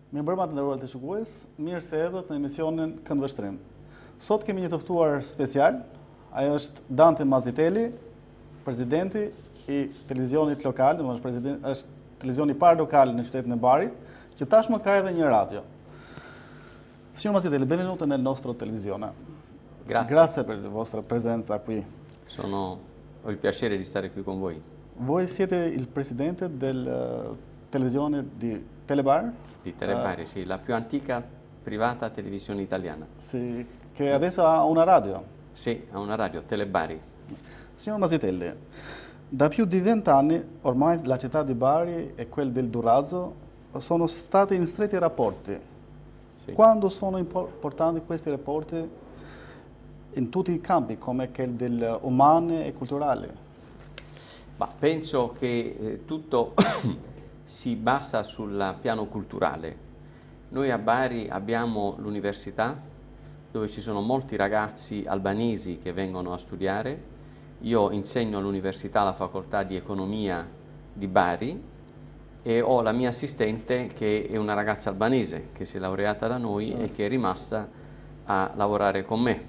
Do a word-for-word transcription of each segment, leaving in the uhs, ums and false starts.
Mirëmbrëma të nderuar televizionistë, mirë se erdhët në emisionin Këndvështrim. Sot kemi një të ftuar special, ajo është Dante Mazitelli, presidenti i televizionit lokal, domethënë president është televizioni i parë lokal në qytetin e Barit, që tashmë ka edhe një radio. Signor Mazitelli, benvenuto nel nostro televisione. Grazie. Grazie per la vostra presenza qui. Sono, ho il piacere di stare qui con voi. Voi siete il presidente della televisione di Telebar? Di Telebari, uh, sì, la più antica privata televisione italiana. Sì, che adesso ha una radio. Sì, ha una radio, Telebari. Signor Mazitelli, da più di vent'anni ormai la città di Bari e quella del Durazzo sono stati in stretti rapporti. Sì. Quando sono importanti questi rapporti in tutti i campi, come quelli del umani e culturali? Ma penso che eh, tutto si basa sul piano culturale. Noi a Bari abbiamo l'università, dove ci sono molti ragazzi albanesi che vengono a studiare. Io insegno all'università la facoltà di economia di Bari e ho la mia assistente che è una ragazza albanese che si è laureata da noi certo. e che è rimasta a lavorare con me.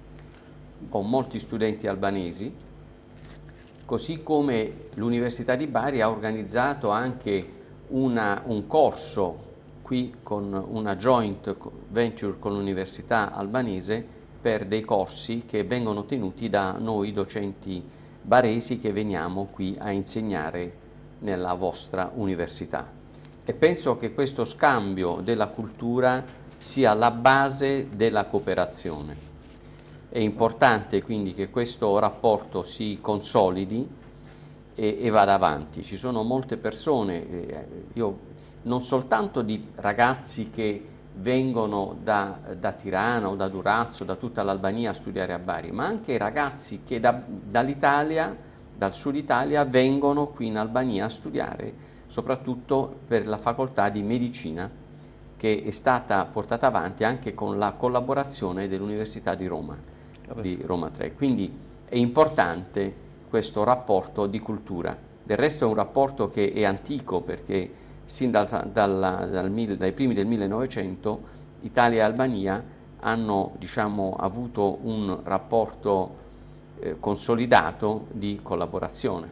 Ho molti studenti albanesi, così come l'Università di Bari ha organizzato anche una, un corso qui con una joint venture con l'Università albanese per dei corsi che vengono tenuti da noi docenti baresi che veniamo qui a insegnare nella vostra università. E penso che questo scambio della cultura sia la base della cooperazione. È importante quindi che questo rapporto si consolidi e, e vada avanti. Ci sono molte persone, eh, io non soltanto di ragazzi che vengono da, da Tirana o da Durazzo, da tutta l'Albania a studiare a Bari, ma anche ragazzi che da, dall'Italia, dal sud Italia, vengono qui in Albania a studiare, soprattutto per la facoltà di medicina, che è stata portata avanti anche con la collaborazione dell'Università di Roma. Di Roma tre. Quindi è importante questo rapporto di cultura. Del resto è un rapporto che è antico perché sin dal, dal, dal, dai primi del millenovecento Italia e Albania hanno diciamo, avuto un rapporto eh, consolidato di collaborazione.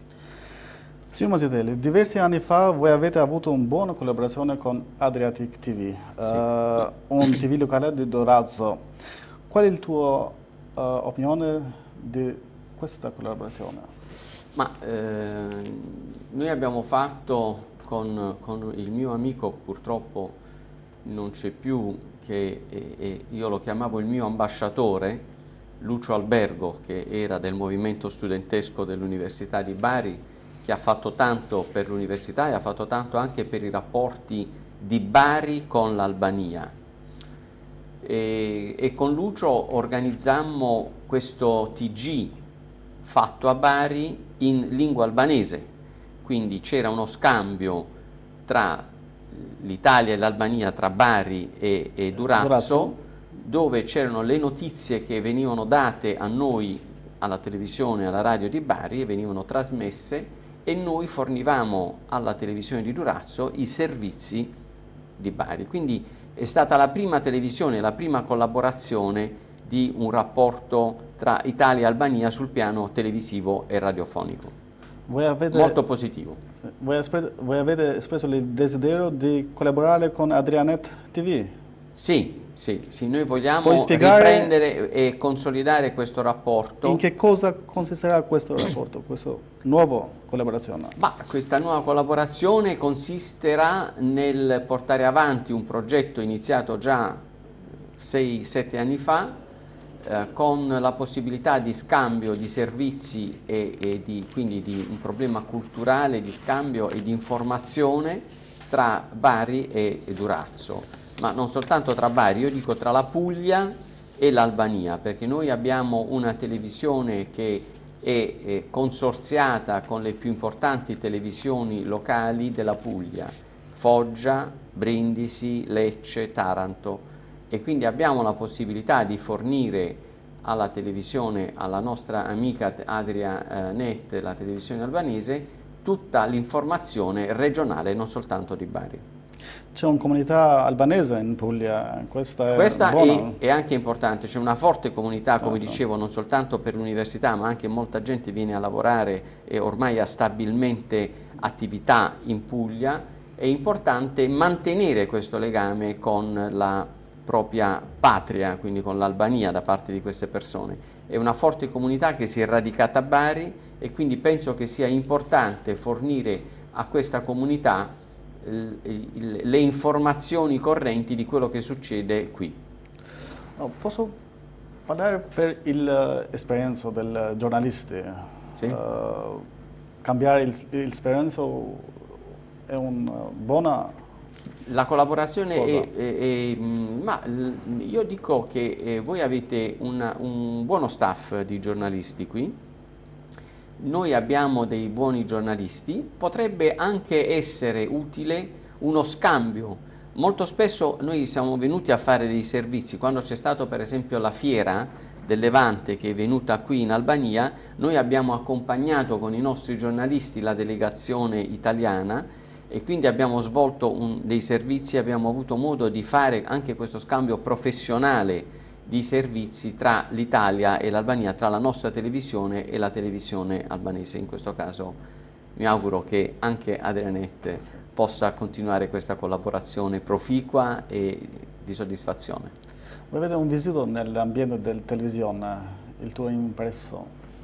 Signor Mazitelli, diversi anni fa voi avete avuto una buona collaborazione con Adriatic T V, sì. uh, un T V locale di Durazzo. Qual è il tuo Uh, opinione di questa collaborazione? Ma eh, noi abbiamo fatto con, con il mio amico, purtroppo non c'è più, che eh, eh, io lo chiamavo il mio ambasciatore, Lucio Albergo, che era del movimento studentesco dell'Università di Bari, che ha fatto tanto per l'università e ha fatto tanto anche per i rapporti di Bari con l'Albania. E, e con Lucio organizzammo questo T G fatto a Bari in lingua albanese, quindi c'era uno scambio tra l'Italia e l'Albania, tra Bari e, e Durazzo, Durazzo, dove c'erano le notizie che venivano date a noi alla televisione e alla radio di Bari e venivano trasmesse e noi fornivamo alla televisione di Durazzo i servizi di Bari. Quindi è stata la prima televisione, la prima collaborazione di un rapporto tra Italia e Albania sul piano televisivo e radiofonico. Voi avete, molto positivo. Voi, voi avete espresso il desiderio di collaborare con Adrianet T V? Sì, sì, sì, noi vogliamo riprendere e consolidare questo rapporto. In che cosa consisterà questo rapporto, questa nuova collaborazione? Ma questa nuova collaborazione consisterà nel portare avanti un progetto iniziato già sei sette anni fa, eh, con la possibilità di scambio di servizi e, e di, quindi di un problema culturale, di scambio e di informazione tra Bari e, e Durazzo. Ma non soltanto tra Bari, io dico tra la Puglia e l'Albania, perché noi abbiamo una televisione che è, è consorziata con le più importanti televisioni locali della Puglia, Foggia, Brindisi, Lecce, Taranto, e quindi abbiamo la possibilità di fornire alla televisione, alla nostra amica Adria Net, la televisione albanese, tutta l'informazione regionale, non soltanto di Bari. C'è una comunità albanese in Puglia, questa è Questa buona. è, è anche importante, c'è una forte comunità, come Ah, sì. dicevo, non soltanto per l'università, ma anche molta gente viene a lavorare e ormai ha stabilmente attività in Puglia. È importante mantenere questo legame con la propria patria, quindi con l'Albania da parte di queste persone. È una forte comunità che si è radicata a Bari e quindi penso che sia importante fornire a questa comunità le informazioni correnti di quello che succede qui. Oh, posso parlare per l'esperienza del giornalista? Sì? Uh, cambiare l'esperienza è una buona La collaborazione cosa. è, è, è ma io dico che eh, voi avete una, un buono staff di giornalisti qui. Noi abbiamo dei buoni giornalisti, potrebbe anche essere utile uno scambio. Molto spesso noi siamo venuti a fare dei servizi, quando c'è stato per esempio la fiera del Levante che è venuta qui in Albania, noi abbiamo accompagnato con i nostri giornalisti la delegazione italiana e quindi abbiamo svolto un, dei servizi, abbiamo avuto modo di fare anche questo scambio professionale di servizi tra l'Italia e l'Albania, tra la nostra televisione e la televisione albanese. In questo caso mi auguro che anche Adrianet possa continuare questa collaborazione proficua e di soddisfazione. Vuoi vedere un visito nell'ambiente della televisione, il tuo impresso?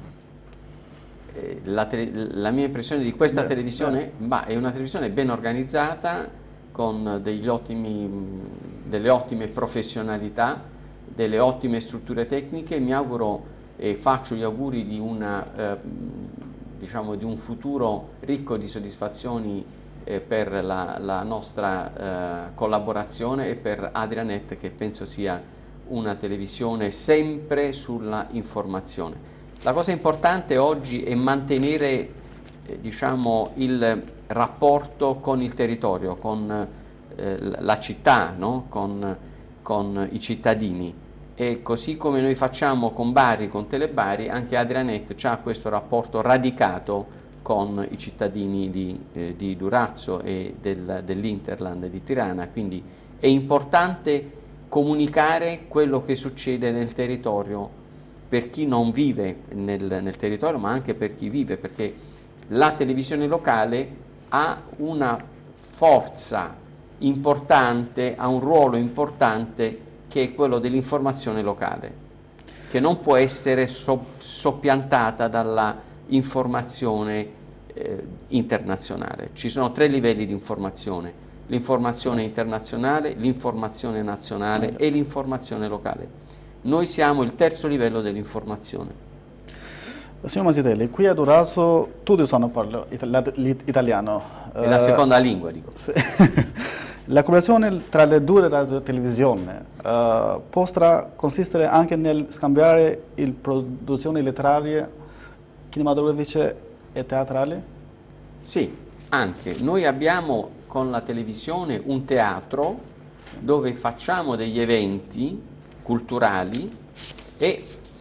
Eh, la, la mia impressione di questa Beh, televisione bah, è una televisione ben organizzata, con degli ottimi, delle ottime professionalità, delle ottime strutture tecniche. Mi auguro e faccio gli auguri di, una, eh, diciamo, di un futuro ricco di soddisfazioni eh, per la, la nostra eh, collaborazione e per Adrianet, che penso sia una televisione sempre sulla informazione. La cosa importante oggi è mantenere eh, diciamo, il rapporto con il territorio, con eh, la città, no? con, con i cittadini. E così come noi facciamo con Bari, con Telebari, anche Adrianet ha questo rapporto radicato con i cittadini di, eh, di Durazzo e del, dell'Interland di Tirana, quindi è importante comunicare quello che succede nel territorio per chi non vive nel, nel territorio, ma anche per chi vive, perché la televisione locale ha una forza importante, ha un ruolo importante, che è quello dell'informazione locale, che non può essere so, soppiantata dalla informazione eh, internazionale. Ci sono tre livelli di informazione: l'informazione internazionale, l'informazione nazionale e l'informazione locale. Noi siamo il terzo livello dell'informazione. Signor Masitelli, qui a Durazzo tutti sanno parlare italiano. È la seconda uh, lingua, dico. Sì. La collaborazione tra le due radio e televisione uh, potrà consistere anche nel scambiare le produzioni letterarie, cinematografiche e teatrali? Sì, anche. Noi abbiamo con la televisione un teatro dove facciamo degli eventi culturali e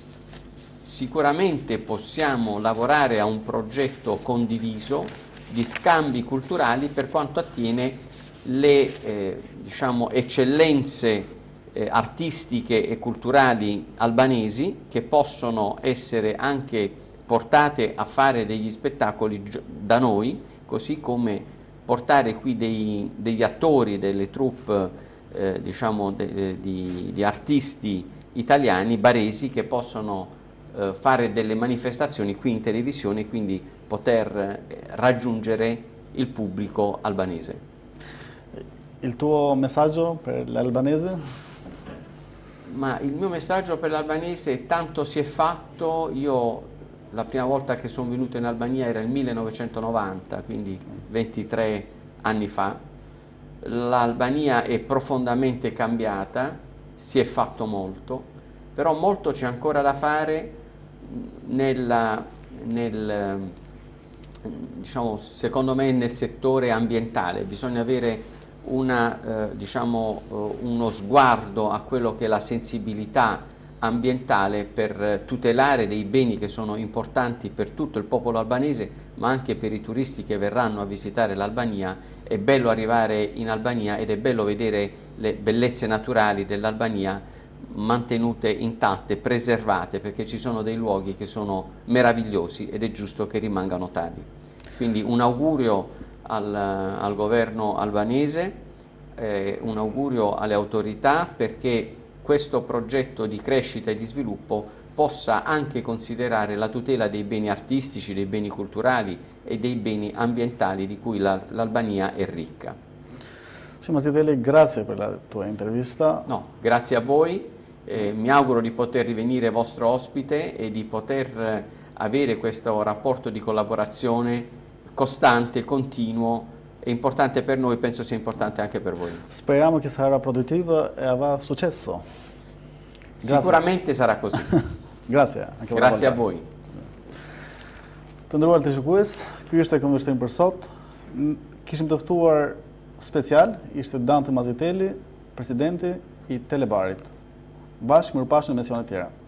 sicuramente possiamo lavorare a un progetto condiviso di scambi culturali per quanto attiene le eh, diciamo, eccellenze eh, artistiche e culturali albanesi, che possono essere anche portate a fare degli spettacoli da noi, così come portare qui dei, degli attori, delle troupe eh, diciamo, de, di, di artisti italiani, baresi, che possono eh, fare delle manifestazioni qui in televisione e quindi poter eh, raggiungere il pubblico albanese. Il tuo messaggio per l'albanese? Ma il mio messaggio per l'albanese: tanto si è fatto. Io la prima volta che sono venuto in Albania era nel millenovecentonovanta, quindi ventitré anni fa. L'Albania è profondamente cambiata, si è fatto molto, però molto c'è ancora da fare nella, nel, diciamo, secondo me nel settore ambientale. Bisogna avere Una, eh, diciamo, uh, uno sguardo a quello che è la sensibilità ambientale per tutelare dei beni che sono importanti per tutto il popolo albanese, ma anche per i turisti che verranno a visitare l'Albania, è bello arrivare in Albania ed è bello vedere le bellezze naturali dell'Albania mantenute intatte, preservate, perché ci sono dei luoghi che sono meravigliosi ed è giusto che rimangano tali. Quindi un augurio al, al governo albanese, eh, un augurio alle autorità perché questo progetto di crescita e di sviluppo possa anche considerare la tutela dei beni artistici, dei beni culturali e dei beni ambientali di cui la, l'Albania è ricca. Sì, Mazitelli, grazie per la tua intervista. No, grazie a voi, eh, mi auguro di poter rivenire vostro ospite e di poter avere questo rapporto di collaborazione costante, continuo, è importante per noi, penso sia importante anche per voi. Speriamo che sarà produttivo e avrà successo. Grazie. Sicuramente sarà così. Grazie. Grazie a voi. Të nderuar televizionistë, ky ishte këndvështrimi për sot. Kishim të ftuar special, ishte Dante Mazitelli, presidenti i Telebarit. Bashkë mirupafshim në emisione të tjera.